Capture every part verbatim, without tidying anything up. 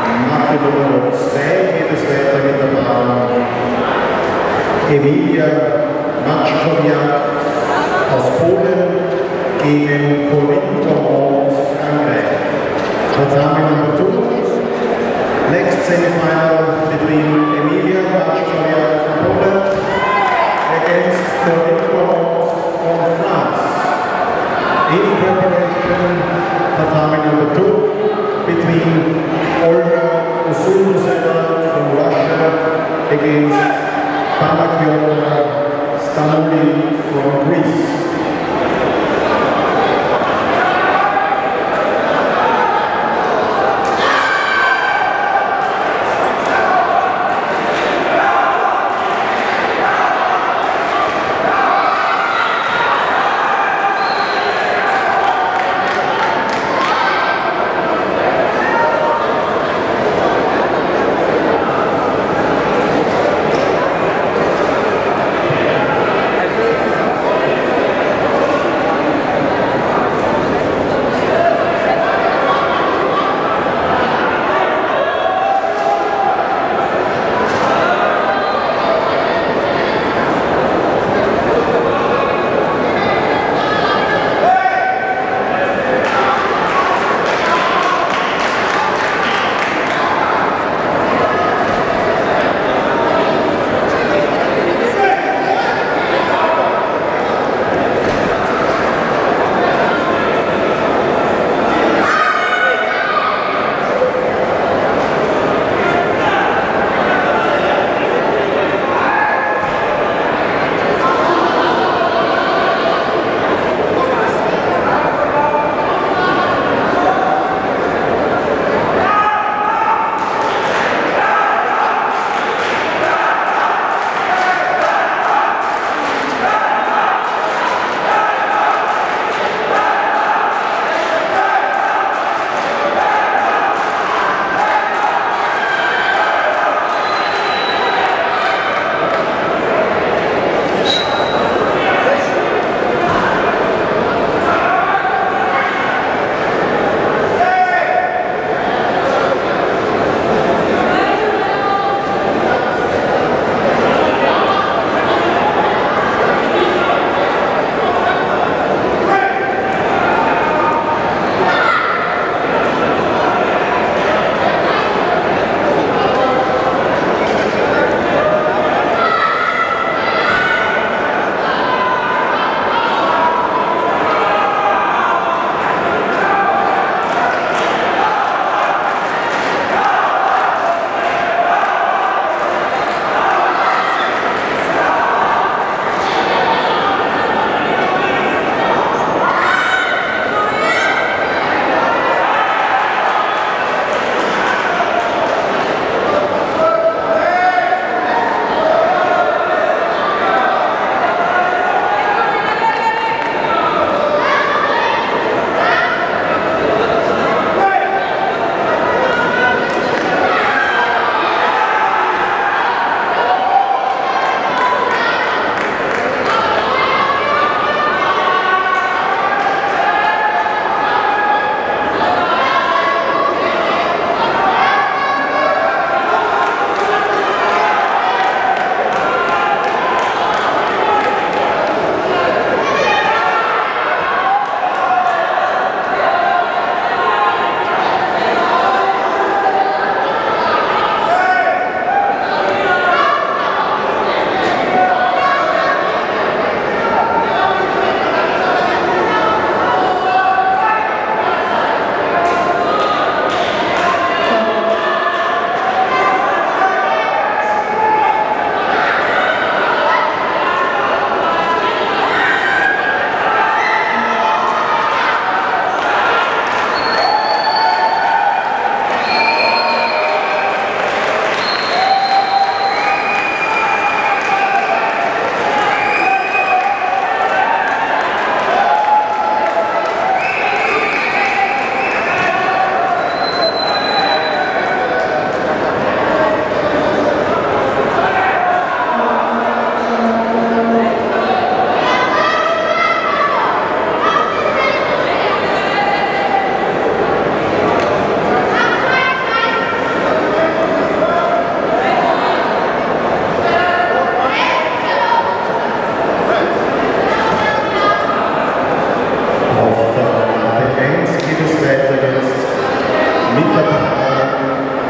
Matte Nummer zwei geht es weiter mit der Bahn Emilia Matschkowiak aus Polen gegen Corinne aus Frankreich. Tatami number two. Next semi-final between Emilia Matschkowiak from Poland against Corinne from France. In preparation, tatami number two between Olga Usultuseva from Russia against Panagiota Stanouli from Greece.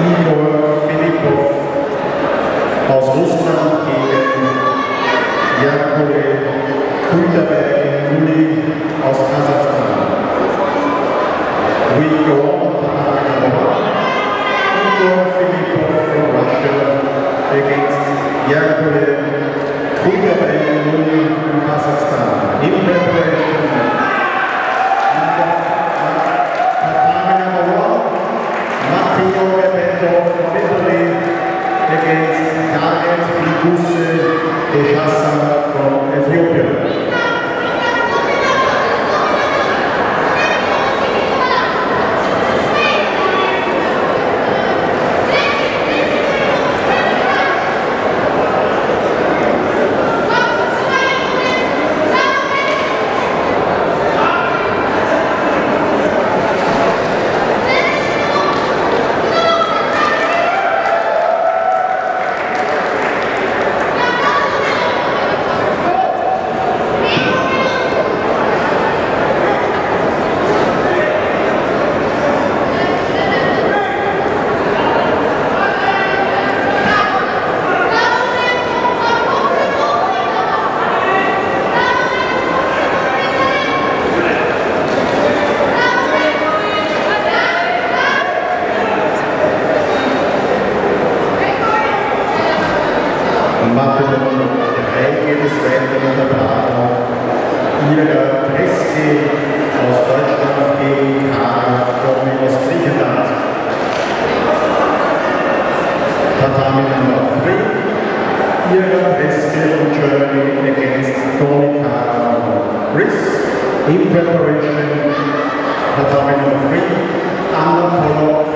Igor Filippov aus Russland gegen Jakove Kulterberg-Juli aus Kasachstan. We go on to Igor Filippov from Russia against Jakove Kulterberg-Juli from Kazakhstan. In preparation, Matteo Repetto from Italy against Daniel Biguse Dejasa from Ethiopia. Mathe Nummer drei geht es weiter mit der Paarung Ira Preski aus Deutschland gegen Kara Domi aus Griechenland. Tatami Nummer three, Ira Preski from Germany against Tony Kara from Greece. In preparation, Tatami Number three, Anna Polo